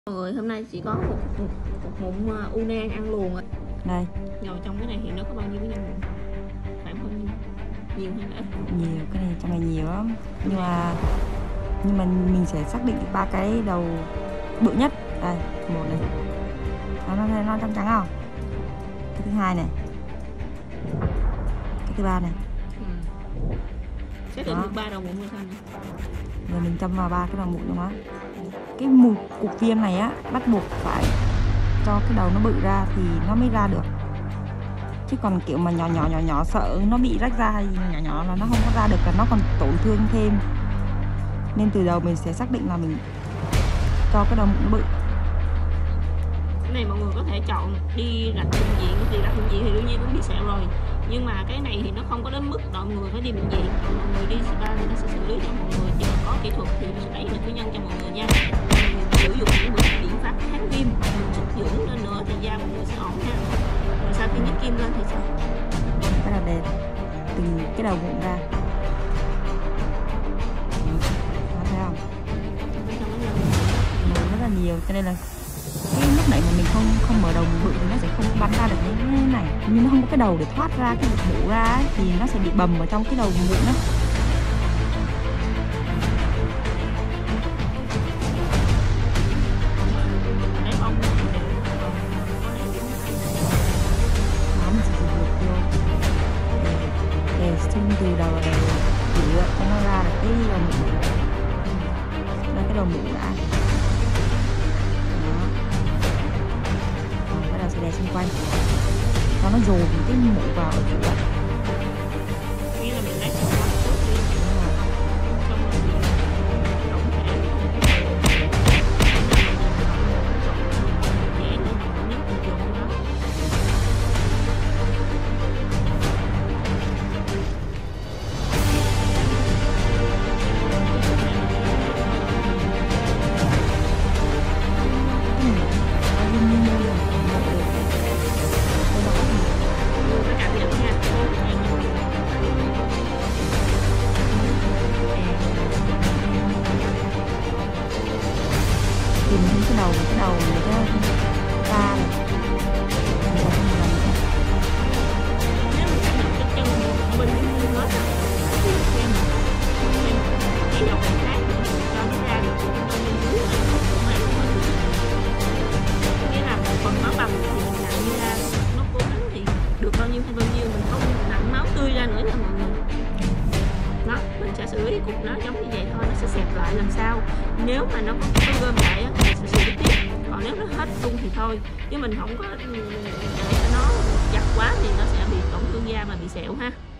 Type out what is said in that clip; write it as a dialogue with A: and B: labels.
A: Mọi người, hôm nay chỉ có một mụn u nang ăn luồn rồi.
B: Đây,
A: Ngồi trong cái này thì nó có bao nhiêu cái nhân mụn? Khoảng bao nhiêu? Nhiều hay là ít?
B: nhiều, cái này trong này nhiều lắm. Nhưng mà mình sẽ xác định ba cái đầu bự nhất. Đây, một này. Nó trắng trắng không? Cái thứ hai này. Cái thứ ba này.
A: Xác định được 3 đầu mụn rồi sao này?
B: Giờ mình châm vào 3 cái đầu mụn trong đó. Cái mụn cục viêm này á, bắt buộc phải cho cái đầu nó bự ra thì nó mới ra được. Chứ còn kiểu mà nhỏ sợ nó bị rách ra hay nhỏ là nó không có ra được, là nó còn tổn thương thêm. Nên từ đầu mình sẽ xác định là mình cho cái đầu mụn nó bự.
A: Cái này mọi người có thể chọn đi rạch bệnh viện, thì rạch bệnh viện thì đương nhiên cũng bị sẹo rồi. Nhưng mà cái này thì nó không có đến mức mọi người phải đi bệnh viện. Còn mọi người đi spa thì nó sẽ xử lý cho mọi người. Chỉ cần có kỹ thuật thì nó sẽ đẩy được cái nhân cho mọi người nha. Mọi người sử dụng những biện pháp kháng viêm, sức dưỡng lên nữa thì da mọi người sẽ ổn ha. Rồi sau khi nhấc kim lên thì sao?
B: Rất là đẹp từng cái đầu mụn ra. Đó, thấy không? Mụn rất là nhiều, cho nên là cái lúc nãy mà mình không mở đầu bự thì nó sẽ không bắn ra được những cái này, nhưng nó không có cái đầu để thoát ra cái mũ ra ấy, thì nó sẽ bị bầm vào trong cái đầu mụn đó. Mình sẽ dùng vô để xung từ đầu đều rửa cho nó ra được cái đầu mụn, ra cái đầu mụn đã. Sẽ đè xung quanh cho nó dồn cái mũ vào ở giữa.
A: Nghĩa là mình lấy
B: tìm những cái đầu người ta ra này.
A: nếu mình cắt được cái chân ở bên cái lưng hết á thì xem cái đầu khác cho nó ra được cái bên dưới nghĩa là một phần máu bầm thì mình nặng như ra nó cố gắng thì được bao nhiêu hay bao nhiêu, mình không nặng máu tươi ra nữa nha mọi người. Đó, mình sẽ xử lý cục nó giống như vậy thôi, nó sẽ xẹp lại lần sau. Nếu mà nó có gom lại á, thì mình sẽ xử lý tiếp. Còn nếu nó hết luôn thì thôi, chứ mình không có để cho nó chặt quá thì nó sẽ bị tổn thương da và bị sẹo ha.